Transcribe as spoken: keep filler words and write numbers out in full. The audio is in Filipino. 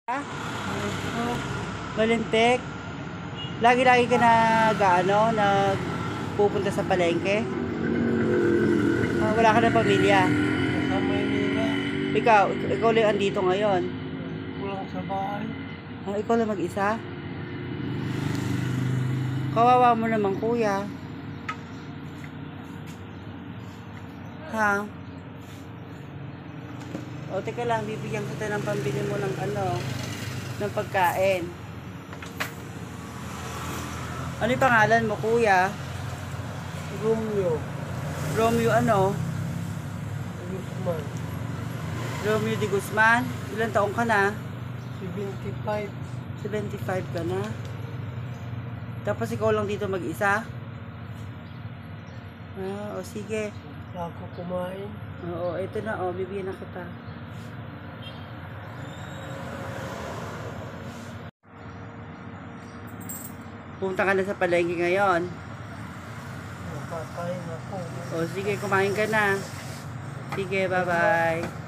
Ah, malintik. Lagi-lagi ka nag, ano, nagpupunta sa palengke? Ah, wala ka ng pamilya? Sa Maynila, Ikaw, ikaw lang andito ngayon. kulang sa bahay. Ah, ikaw lang mag-isa? Kawawa mo naman, kuya. Ha? O, teka lang, bibigyan kita ng pambili mo ng ano, ng pagkain. Ano yung pangalan mo, kuya? Romeo, Romeo ano? Guzman, Romeo de Guzman? Ilan taong ka na? seventy-five. seventy-five ka na? Tapos ikaw lang dito mag-isa? Ah, o sige. Ako kumain. Oo, ito na, o, bibigyan na kita. Pumunta ka na sa palengke ngayon. Nakakain ako. O, sige, kumain ka na. Sige, bye-bye.